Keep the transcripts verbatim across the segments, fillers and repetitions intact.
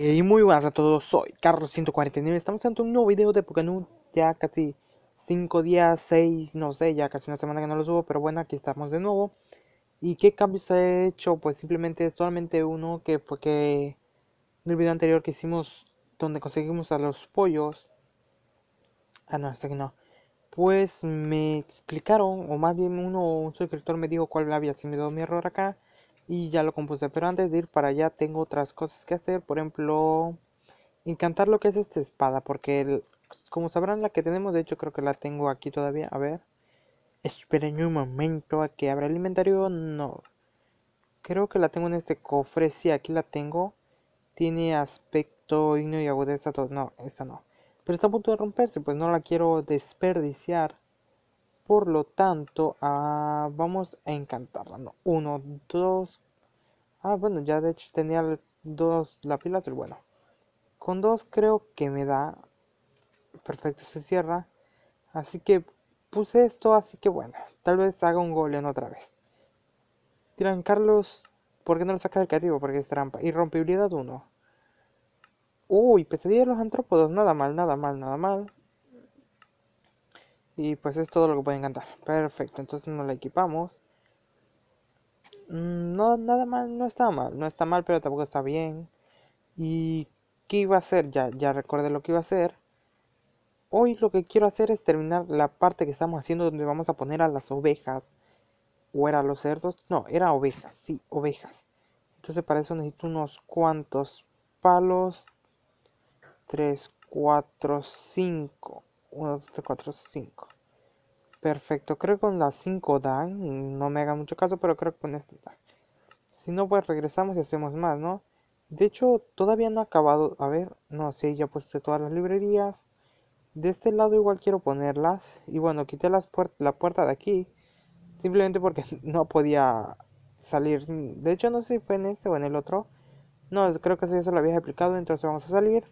Y muy buenas a todos, soy Carlos ciento cuarenta y nueve. Estamos ante un nuevo video de Pokémon. Ya casi cinco días, seis, no sé, ya casi una semana que no lo subo. Pero bueno, aquí estamos de nuevo. ¿Y qué cambios he hecho? Pues simplemente solamente uno, que fue que en el video anterior que hicimos, donde conseguimos a los pollos. Ah, no, este que no. Pues me explicaron, o más bien uno, un suscriptor me dijo cuál había sido mi error acá. Y ya lo compuse. Pero antes de ir para allá tengo otras cosas que hacer. Por ejemplo, encantar lo que es esta espada, porque el- como sabrán la que tenemos, de hecho creo que la tengo aquí todavía, a ver, esperen un momento a que abra el inventario, no, creo que la tengo en este cofre, sí, aquí la tengo, tiene aspecto digno y agudeza, todo, no, esta no, pero está a punto de romperse, pues no la quiero desperdiciar, por lo tanto, ah, vamos a encantarla, no, uno, dos, ah, bueno, ya de hecho tenía dos lapilares, bueno, con dos creo que me da. Perfecto, se cierra. Así que puse esto, así que bueno, tal vez haga un golem otra vez. Dirán, Carlos, ¿por qué no lo saca del creativo? Porque es trampa. Irrompibilidad uno. Uy, pesadilla de los antrópodos, nada mal, nada mal, nada mal. Y pues es todo lo que puede encantar. Perfecto, entonces nos la equipamos. Mm, no, nada mal, no está mal. No está mal, pero tampoco está bien. ¿Y qué iba a hacer? Ya, ya recordé lo que iba a hacer. Hoy lo que quiero hacer es terminar la parte que estamos haciendo donde vamos a poner a las ovejas. ¿O era los cerdos? No, era ovejas, sí, ovejas. Entonces para eso necesito unos cuantos palos. Tres, cuatro, cinco. uno, dos, tres, cuatro, cinco. Perfecto, creo que con las cinco dan. No me hagan mucho caso, pero creo que con este dan. Si no, pues regresamos y hacemos más, ¿no? De hecho, todavía no he acabado. A ver, no sé, ya puse todas las librerías. De este lado igual quiero ponerlas. Y bueno, quité las puer- la puerta de aquí. Simplemente porque no podía salir. De hecho, no sé si fue en este o en el otro. No, creo que eso ya se lo había explicado. Entonces vamos a salir.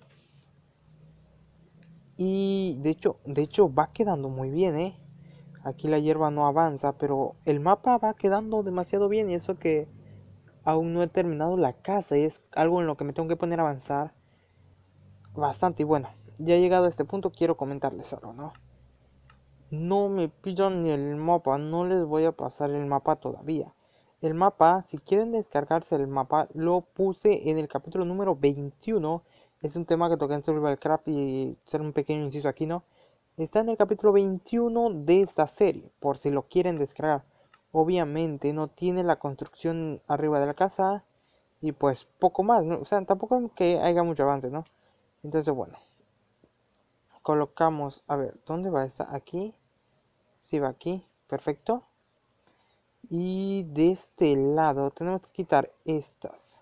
Y de hecho, de hecho va quedando muy bien, ¿eh? Aquí la hierba no avanza, pero el mapa va quedando demasiado bien. Y eso que aún no he terminado la casa. Y es algo en lo que me tengo que poner a avanzar bastante. Y bueno, ya he llegado a este punto, quiero comentarles algo, ¿no? No me pillan ni el mapa, no les voy a pasar el mapa todavía. El mapa, si quieren descargarse el mapa, lo puse en el capítulo número veintiuno. Es un tema que toqué en Survival Craft y hacer un pequeño inciso aquí, ¿no? Está en el capítulo veintiuno de esta serie, por si lo quieren descargar. Obviamente no tiene la construcción arriba de la casa y pues poco más, ¿no? O sea, tampoco es que haya mucho avance, ¿no? Entonces, bueno, colocamos, a ver, ¿dónde va esta? Aquí. Sí, va aquí, perfecto. Y de este lado tenemos que quitar estas.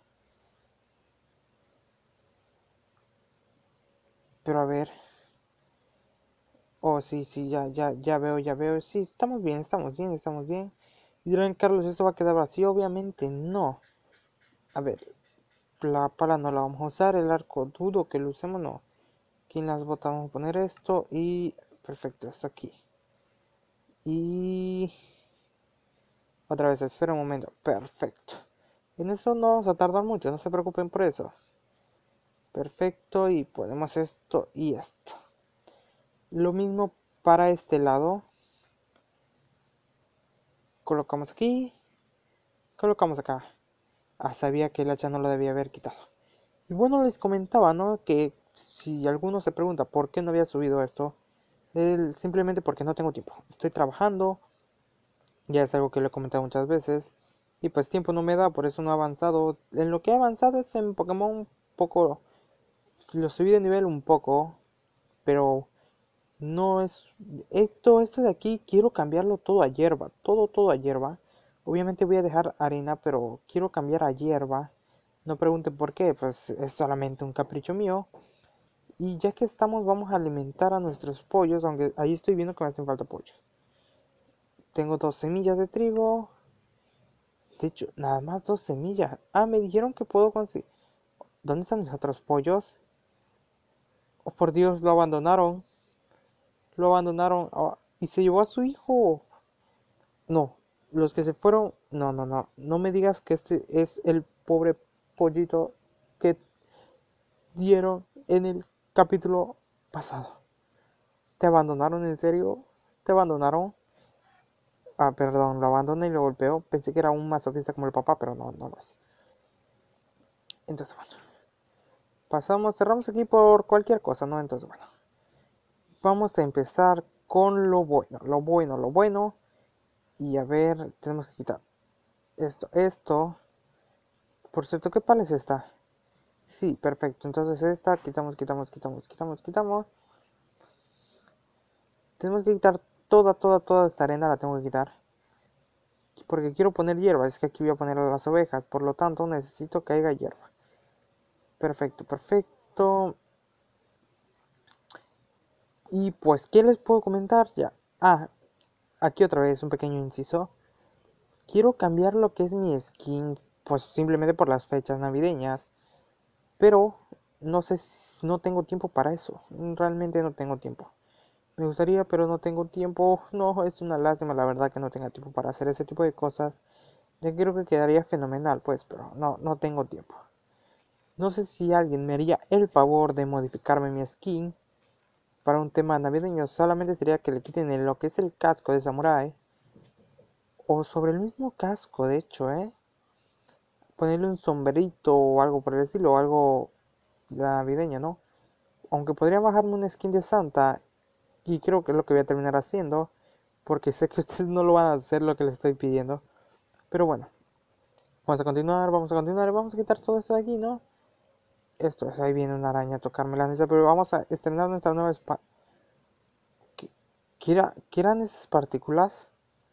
Pero a ver. Oh, sí, sí, ya, ya, ya veo, ya veo. Sí, estamos bien, estamos bien, estamos bien. Y dirán, Carlos, ¿esto va a quedar vacío? Obviamente no. A ver, la pala no la vamos a usar. El arco dudo que lo usemos, no. Aquí en las botas vamos a poner esto. Y perfecto, esto aquí. Y otra vez, espera un momento. Perfecto. En eso no vamos a tardar mucho, no se preocupen por eso. Perfecto, y ponemos esto y esto. Lo mismo para este lado. Colocamos aquí. Colocamos acá. Ah, sabía que el hacha no lo debía haber quitado. Y bueno, les comentaba, ¿no? Que si alguno se pregunta por qué no había subido esto, es simplemente porque no tengo tiempo. Estoy trabajando, ya es algo que le he comentado muchas veces. Y pues tiempo no me da, por eso no he avanzado. En lo que he avanzado es en Pokémon un poco. Lo subí de nivel un poco, pero no es esto, esto de aquí, quiero cambiarlo todo a hierba, todo, todo a hierba. Obviamente voy a dejar arena, pero quiero cambiar a hierba. No pregunten por qué, pues es solamente un capricho mío. Y ya que estamos, vamos a alimentar a nuestros pollos, aunque ahí estoy viendo que me hacen falta pollos. Tengo dos semillas de trigo. De hecho, nada más dos semillas. Ah, me dijeron que puedo conseguir. ¿Dónde están mis otros pollos? Oh, por Dios, lo abandonaron. Lo abandonaron. Ah, y se llevó a su hijo. No, los que se fueron, no, no, no, no me digas que este es el pobre pollito que dieron en el capítulo pasado. ¿Te abandonaron en serio? ¿Te abandonaron? Ah, perdón, lo abandoné y lo golpeó. Pensé que era un masoquista como el papá, pero no, no lo es. Entonces, bueno. Pasamos, cerramos aquí por cualquier cosa, ¿no? Entonces, bueno. Vamos a empezar con lo bueno. Lo bueno, lo bueno. Y a ver, tenemos que quitar esto, esto. Por cierto, ¿qué pala es esta? Sí, perfecto. Entonces esta, quitamos, quitamos, quitamos, quitamos, quitamos. Tenemos que quitar toda, toda, toda esta arena, la tengo que quitar. Porque quiero poner hierba, es que aquí voy a poner a las ovejas. Por lo tanto, necesito que haya hierba. Perfecto, perfecto. Y pues, ¿qué les puedo comentar ya? Ah, aquí otra vez un pequeño inciso. Quiero cambiar lo que es mi skin, pues simplemente por las fechas navideñas. Pero no sé si no tengo tiempo para eso. Realmente no tengo tiempo. Me gustaría, pero no tengo tiempo. No, es una lástima la verdad que no tenga tiempo para hacer ese tipo de cosas. Ya creo que quedaría fenomenal, pues, pero no, no tengo tiempo. No sé si alguien me haría el favor de modificarme mi skin para un tema navideño. Solamente sería que le quiten el- lo que es el casco de samurái. O sobre el mismo casco, de hecho, ¿eh? Ponerle un sombrerito o algo por el estilo, o algo navideño, ¿no? Aunque podría bajarme una skin de Santa. Y creo que es lo que voy a terminar haciendo. Porque sé que ustedes no lo van a hacer lo que les estoy pidiendo. Pero bueno. Vamos a continuar, vamos a continuar. Vamos a quitar todo esto de aquí, ¿no? Esto es, ahí viene una araña a tocarme la necesidad. Pero vamos a estrenar nuestra nueva espada. ¿Qué, qué, era, ¿Qué eran esas partículas?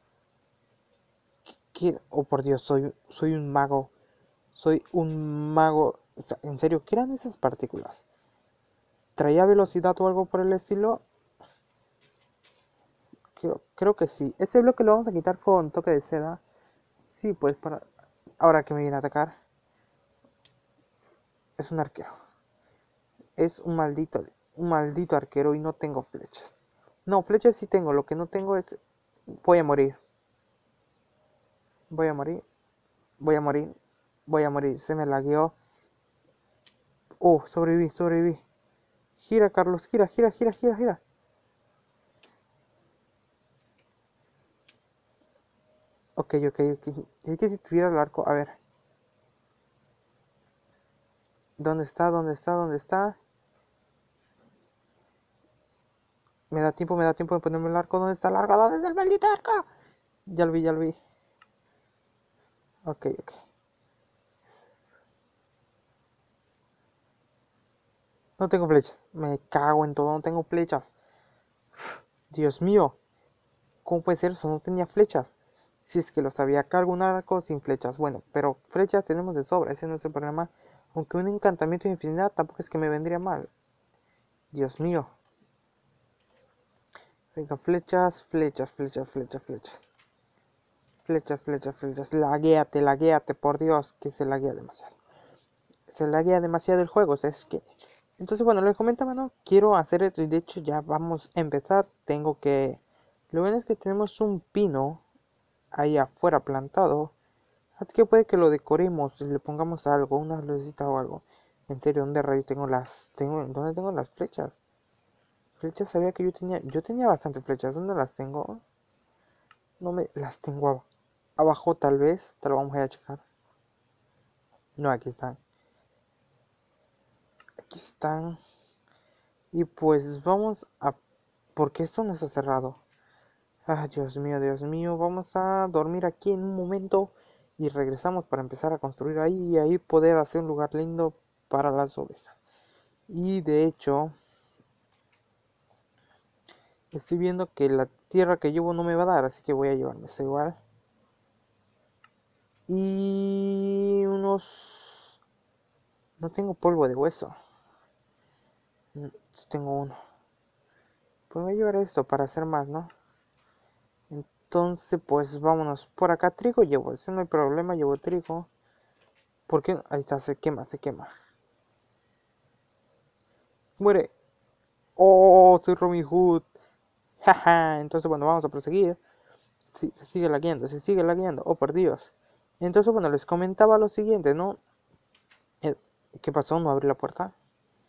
¿Qué, oh por Dios, soy, soy un mago. Soy un mago. O sea, en serio, ¿qué eran esas partículas? ¿Traía velocidad o algo por el estilo? Creo, creo que sí. Ese bloque lo vamos a quitar con toque de seda. Sí, pues para... Ahora que me viene a atacar. Es un arquero. Es un maldito, un maldito arquero y no tengo flechas. No, flechas sí tengo. Lo que no tengo es... Voy a morir. Voy a morir. Voy a morir. Voy a morir. Se me lagueó. Oh, sobreviví, sobreviví. Gira, Carlos. Gira, gira, gira, gira, gira. Ok, ok, ok. Es que si tuviera el arco... A ver. ¿Dónde está? ¿Dónde está? ¿Dónde está? Me da tiempo, me da tiempo de ponerme el arco. ¿Dónde está el arco? ¿Dónde está el maldito arco? Ya lo vi, ya lo vi. Ok, ok. No tengo flechas. Me cago en todo, no tengo flechas. Dios mío. ¿Cómo puede ser eso? No tenía flechas. Si es que lo sabía, acá algún arco sin flechas. Bueno, pero flechas tenemos de sobra, ese no es el problema. Aunque un encantamiento de infinidad tampoco es que me vendría mal. Dios mío. Venga, flechas, flechas, flechas, flechas, flechas. Flechas, flechas, flechas. Laguéate, laguéate, por Dios, que se laguea demasiado. Se laguea demasiado el juego, o sea, es que... Entonces, bueno, les comentaba, ¿no? Quiero hacer esto y de hecho ya vamos a empezar. Tengo que... Lo bueno es que tenemos un pino ahí afuera plantado. Así que puede que lo decoremos y le pongamos algo, una lucecita o algo. En serio, ¿dónde rayos tengo las... Tengo... ¿Dónde tengo las flechas? Flechas sabía que yo tenía... Yo tenía bastantes flechas. ¿Dónde las tengo? No me... Las tengo ab- abajo tal vez. Te lo vamos a ir a checar. No, aquí están. Aquí están. Y pues vamos a... ¿Por qué esto no está cerrado? Ah, Dios mío, Dios mío. Vamos a dormir aquí en un momento. Y regresamos para empezar a construir ahí. Y ahí poder hacer un lugar lindo para las ovejas. Y de hecho... Estoy viendo que la tierra que llevo no me va a dar. Así que voy a llevarme esa igual. Y... unos... No tengo polvo de hueso. Mm, Tengo uno. Pues voy a llevar esto para hacer más, ¿no? Entonces, pues vámonos. Por acá trigo llevo. Ese no hay problema. Llevo trigo. ¿Por qué? Ahí está. Se quema, se quema. Muere. Oh, soy Robin Hood. Jaja. Entonces, bueno, vamos a proseguir. Sí, se sigue lagueando. Se sigue lagueando. Oh, por Dios. Entonces, bueno, les comentaba lo siguiente, ¿no? Eh, ¿Qué pasó? ¿No abrí la puerta?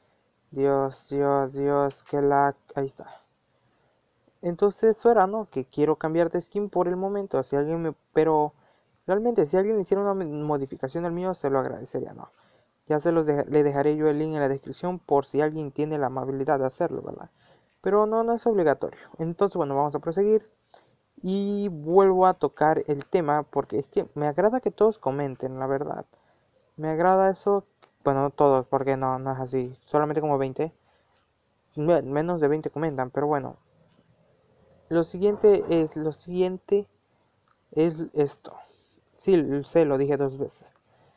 Dios, Dios, Dios, que la... Ahí está. Entonces eso era, ¿no? Que quiero cambiar de skin por el momento. Si alguien me... Pero realmente si alguien le hiciera una modificación al mío, se lo agradecería, ¿no? Ya se los de... le dejaré yo el link en la descripción por si alguien tiene la amabilidad de hacerlo, ¿verdad? Pero no, no es obligatorio. Entonces, bueno, vamos a proseguir. Y vuelvo a tocar el tema porque es que me agrada que todos comenten, la verdad. Me agrada eso. Bueno, no todos, porque no, no es así. Solamente como veinte. Menos de veinte comentan, pero bueno. Lo siguiente es, lo siguiente es esto. Sí, sé, lo dije dos veces.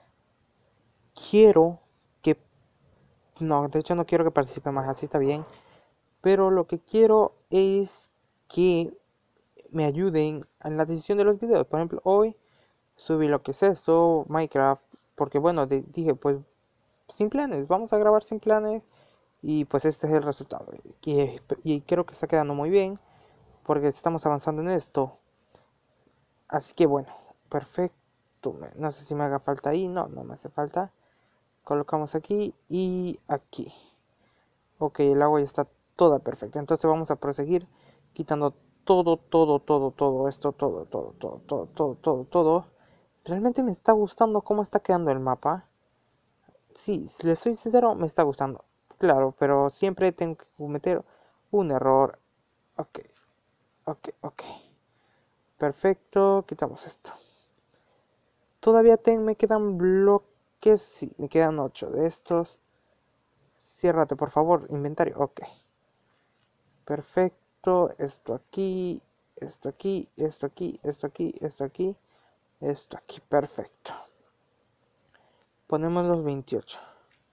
Quiero que... No, de hecho no quiero que participe más, así está bien. Pero lo que quiero es que me ayuden en la decisión de los videos. Por ejemplo, hoy subí lo que es esto, Minecraft. Porque bueno, de, dije, pues sin planes, vamos a grabar sin planes. Y pues este es el resultado. Y, y creo que está quedando muy bien. Porque estamos avanzando en esto. Así que bueno, perfecto. No sé si me haga falta ahí. No, no me hace falta. Colocamos aquí y aquí. Ok, el agua ya está toda perfecta. Entonces vamos a proseguir quitando todo, todo, todo, todo esto, todo, todo, todo, todo, todo, todo, todo. Realmente me está gustando cómo está quedando el mapa. Sí, si le soy sincero, me está gustando. Claro, pero siempre tengo que cometer un error. Ok, ok, ok. Perfecto, quitamos esto. Todavía ten, me quedan bloques. Sí, me quedan ocho de estos. Ciérrate, por favor, inventario. Ok. Perfecto. Esto aquí. Esto aquí. Esto aquí. Esto aquí. Esto aquí. Esto aquí. Perfecto. Ponemos los veintiocho.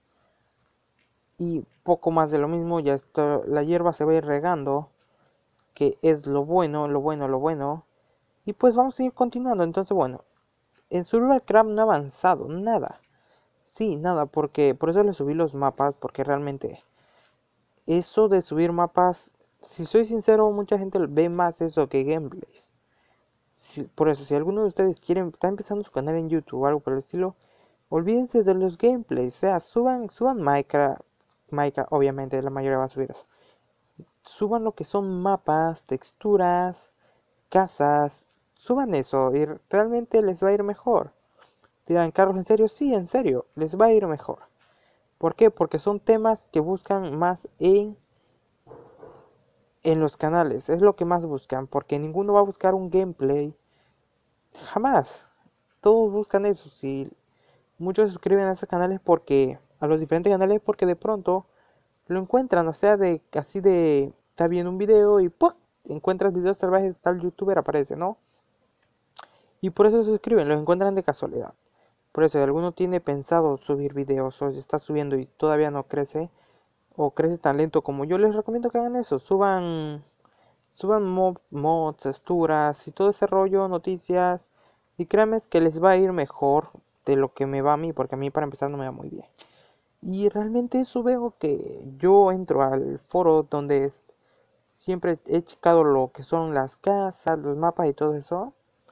Y poco más de lo mismo. Ya esto, la hierba se va a ir regando. Que es lo bueno, lo bueno, lo bueno. Y pues vamos a ir continuando. Entonces, bueno. En Survival Craft no ha avanzado. Nada. Sí, nada. Porque por eso le subí los mapas. Porque realmente... Eso de subir mapas, si soy sincero, mucha gente ve más eso que gameplays. Si, por eso, si alguno de ustedes quiere, está empezando su canal en YouTube o algo por el estilo, olvídense de los gameplays. O sea, suban, suban Minecraft, Minecraft, obviamente la mayoría va a subir eso. Suban lo que son mapas, texturas, casas, suban eso y realmente les va a ir mejor. Dirán, Carlos, ¿en serio? Sí, en serio, les va a ir mejor. ¿Por qué? Porque son temas que buscan más en en los canales, es lo que más buscan, porque ninguno va a buscar un gameplay, jamás. Todos buscan eso. Si muchos se suscriben a esos canales porque a los diferentes canales porque de pronto lo encuentran, o sea, de así de está viendo un video y ¡pum! Encuentras videos tal vez tal youtuber aparece, ¿no? Y por eso se suscriben, los encuentran de casualidad. Por eso, si alguno tiene pensado subir videos o si está subiendo y todavía no crece o crece tan lento como yo, les recomiendo que hagan eso, suban Suban mod, mods, texturas y todo ese rollo, noticias. Y créanme que les va a ir mejor de lo que me va a mí, porque a mí para empezar no me va muy bien. Y realmente eso veo que yo entro al foro donde siempre he checado lo que son las casas, los mapas y todo eso.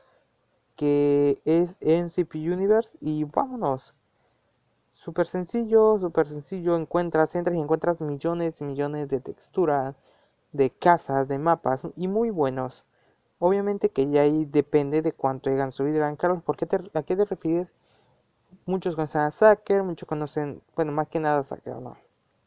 Que es N C P Universe y vámonos. Súper sencillo, súper sencillo. Encuentras, entras y encuentras millones y millones de texturas, de casas, de mapas y muy buenos. Obviamente que ya ahí depende de cuánto hayan subido. Dirán, Carlos, ¿por qué te, ¿a qué te refieres? Muchos conocen a Sacker, muchos conocen, bueno, más que nada a Sacker, no.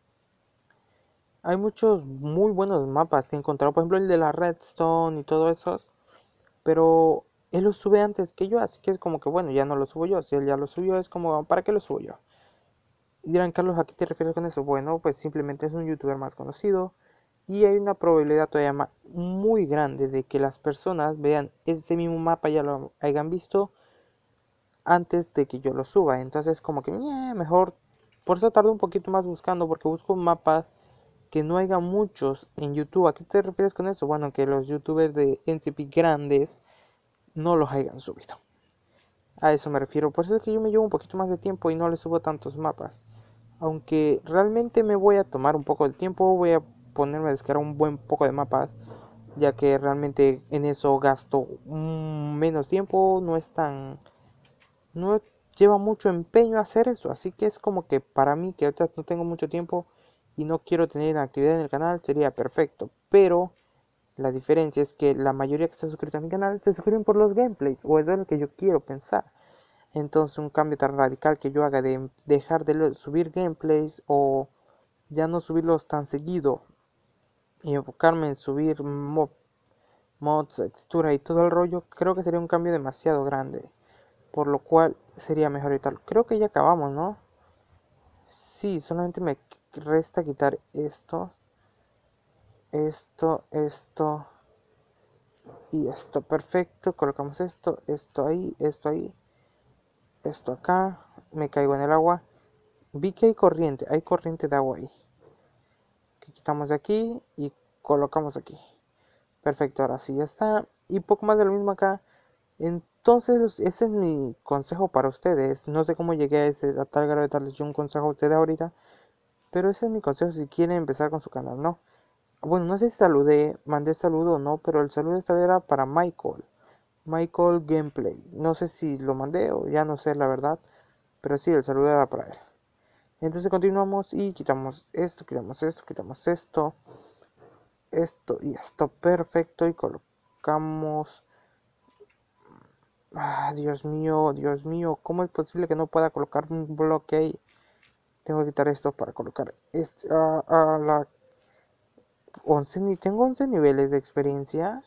Hay muchos muy buenos mapas que he encontrado, por ejemplo el de la Redstone y todo eso, pero él lo sube antes que yo, así que es como que bueno, ya no lo subo yo. Si él ya lo subió, es como, ¿para qué lo subo yo? Y dirán, Carlos, ¿a qué te refieres con eso? Bueno, pues simplemente es un youtuber más conocido y hay una probabilidad todavía muy grande de que las personas vean ese mismo mapa, ya lo hayan visto antes de que yo lo suba. Entonces como que ñe, mejor, por eso tardo un poquito más buscando, porque busco mapas que no haya muchos en YouTube. ¿A qué te refieres con eso? Bueno, que los youtubers de N C P grandes no los hayan subido. A eso me refiero. Por eso es que yo me llevo un poquito más de tiempo y no les subo tantos mapas. Aunque realmente me voy a tomar un poco de tiempo, voy a ponerme a descargar un buen poco de mapas, ya que realmente en eso gasto mm, menos tiempo, no es tan no lleva mucho empeño hacer eso, así que es como que para mí que ahorita no tengo mucho tiempo y no quiero tener inactividad en el canal, sería perfecto. Pero la diferencia es que la mayoría que está suscrito a mi canal se suscriben por los gameplays, o eso es lo que yo quiero pensar. Entonces un cambio tan radical que yo haga de dejar de subir gameplays o ya no subirlos tan seguido y enfocarme en subir mod, mods, textura y todo el rollo, creo que sería un cambio demasiado grande. Por lo cual sería mejor y tal. Creo que ya acabamos, ¿no? Sí, solamente me resta quitar esto, esto, esto y esto. Perfecto, colocamos esto, esto ahí, esto ahí, esto acá. Me caigo en el agua. Vi que hay corriente, hay corriente de agua ahí. Que quitamos de aquí y colocamos aquí. Perfecto, ahora sí ya está. Y poco más de lo mismo acá. Entonces, ese es mi consejo para ustedes. No sé cómo llegué a, ese, a tal grado de darles yo un consejo a ustedes ahorita. Pero ese es mi consejo si quieren empezar con su canal, ¿no? Bueno, no sé si saludé, mandé saludo o no, pero el saludo esta vez era para Michael. Michael Gameplay. No sé si lo mandé o ya no sé la verdad. Pero sí, el saludo era para él. Entonces continuamos y quitamos esto, quitamos esto, quitamos esto. Esto y esto. Perfecto. Y colocamos... Ah, Dios mío, Dios mío. ¿Cómo es posible que no pueda colocar un bloque ahí? Tengo que quitar esto para colocar este, uh, uh, la once, ni tengo once niveles de experiencia.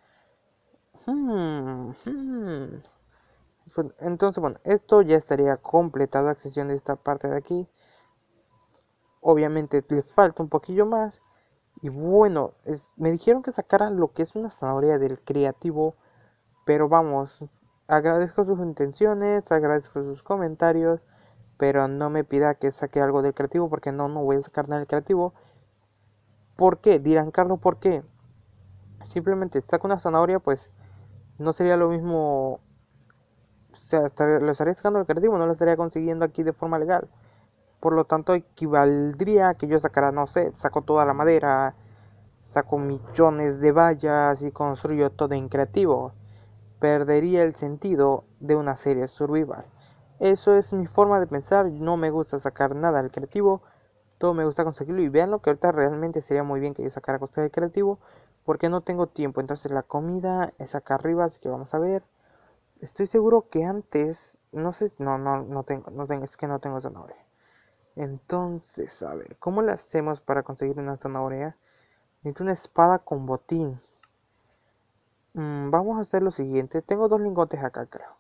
Hmm, hmm. Entonces, bueno, esto ya estaría completado a excepción de esta parte de aquí. Obviamente le falta un poquillo más. Y bueno, es, me dijeron que sacara lo que es una zanahoria del creativo. Pero vamos, agradezco sus intenciones, agradezco sus comentarios. Pero no me pida que saque algo del creativo porque no, no voy a sacar nada del creativo. ¿Por qué? Dirán, Carlos, ¿por qué? Simplemente saco una zanahoria, pues no sería lo mismo. O sea, estaría, lo estaría sacando del creativo, no lo estaría consiguiendo aquí de forma legal. Por lo tanto, equivaldría a que yo sacara, no sé, saco toda la madera, saco millones de vallas y construyo todo en creativo. Perdería el sentido de una serie survival. Eso es mi forma de pensar, no me gusta sacar nada del creativo, todo me gusta conseguirlo y vean lo que ahorita realmente sería muy bien que yo sacara cosas del creativo porque no tengo tiempo. Entonces la comida es acá arriba, así que vamos a ver. Estoy seguro que antes, no sé, no, no, no tengo, no tengo, es que no tengo zanahoria. Entonces, a ver, ¿cómo le hacemos para conseguir una zanahoria? Necesito una espada con botín. Mm, vamos a hacer lo siguiente. Tengo dos lingotes acá, creo.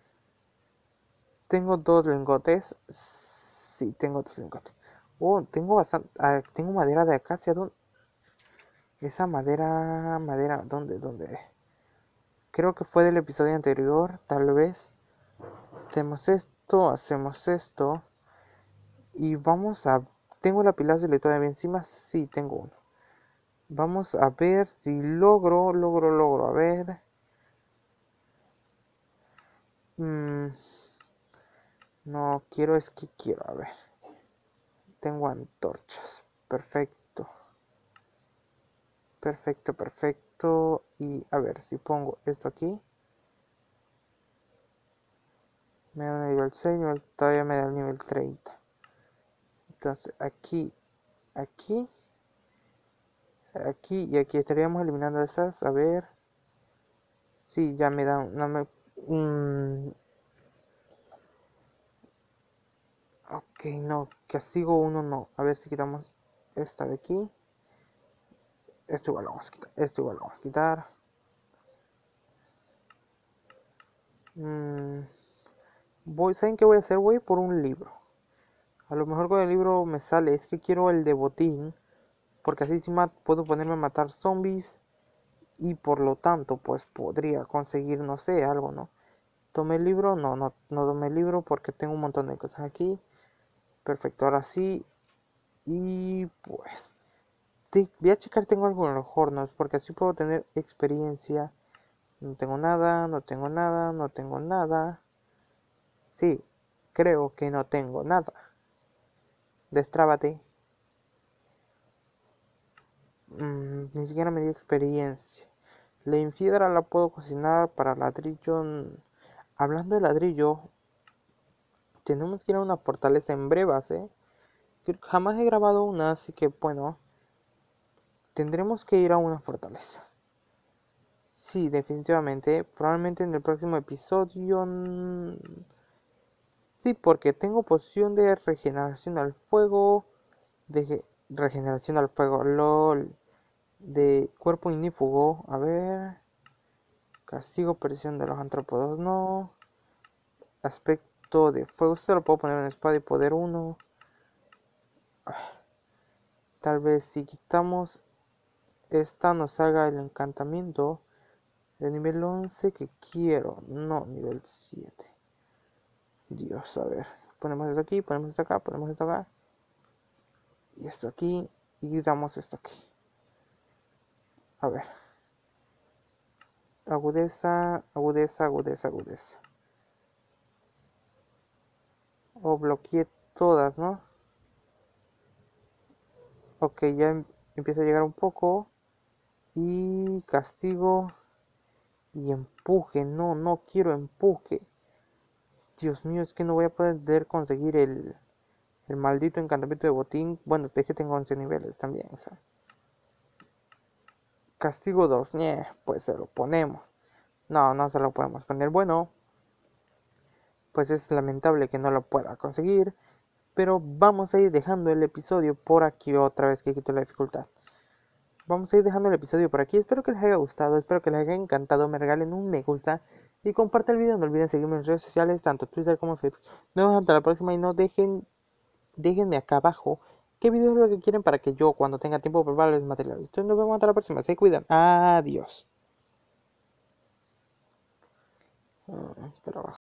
Tengo dos lingotes. Sí, tengo dos lingotes. Oh, tengo bastante. Ah, tengo madera de acacia. ¿Dónde? Esa madera, madera, ¿dónde, dónde? Creo que fue del episodio anterior, tal vez. Hacemos esto, hacemos esto. Y vamos a... ¿Tengo la pilazo y todavía encima? Sí, tengo uno. Vamos a ver si logro, logro, logro. A ver. Mm, no, quiero, es que quiero. A ver. Tengo antorchas. Perfecto. Perfecto, perfecto. Y a ver, si pongo esto aquí. Me da un nivel seis, nivel, todavía me da el nivel treinta. Entonces aquí, aquí, aquí y aquí estaríamos eliminando esas. A ver. Sí, ya me da, no me... Mm, ok, no, castigo uno no. A ver si quitamos esta de aquí. Esto igual lo vamos a quitar. Esto igual lo vamos a quitar. Mm, voy, ¿saben qué voy a hacer? Voy por un libro. A lo mejor con el libro me sale. Es que quiero el de botín. Porque así sí puedo ponerme a matar zombies. Y por lo tanto, pues podría conseguir, no sé, algo, ¿no? ¿Tomé el libro? No, no, no tomé el libro porque tengo un montón de cosas aquí. Perfecto, ahora sí. Y pues... voy a checar, tengo algo en los hornos, porque así puedo tener experiencia. No tengo nada, no tengo nada, no tengo nada. Sí, creo que no tengo nada. Destrábate. Mm, ni siquiera me dio experiencia. La infiedra la puedo cocinar para ladrillo. Hablando de ladrillo, tenemos que ir a una fortaleza en brevas, ¿eh? Jamás he grabado una, así que bueno, tendremos que ir a una fortaleza. Sí, definitivamente, probablemente en el próximo episodio. Sí, porque tengo poción de regeneración al fuego, de regeneración al fuego, lol, de cuerpo ignífugo, a ver, castigo, presión de los antrópodos, no, aspecto de fuego, esto lo puedo poner en espada y poder uno. Tal vez si quitamos esta nos haga el encantamiento de nivel once que quiero, no, nivel siete. Dios, a ver, ponemos esto aquí, ponemos esto acá, ponemos esto acá, y esto aquí, y damos esto aquí. A ver. Agudeza, agudeza, agudeza, agudeza. O bloqueé todas, ¿no? Ok, ya em- empieza a llegar un poco. Y castigo. Y empuje. No, no quiero empuje. Dios mío, es que no voy a poder conseguir el, el maldito encantamiento de botín. Bueno, es que tengo once niveles también, o sea. Castigo dos. Pues se lo ponemos. No, no se lo podemos poner. Bueno, pues es lamentable que no lo pueda conseguir. Pero vamos a ir dejando el episodio por aquí otra vez que quito la dificultad. Vamos a ir dejando el episodio por aquí. Espero que les haya gustado, espero que les haya encantado. Me regalen un me gusta y compartan el video. No olviden seguirme en redes sociales, tanto Twitter como Facebook. Nos vemos hasta la próxima y no dejen, déjenme acá abajo qué video es lo que quieren para que yo cuando tenga tiempo prepararles material. Entonces nos vemos hasta la próxima. Se cuidan. Adiós. Ah, trabajo.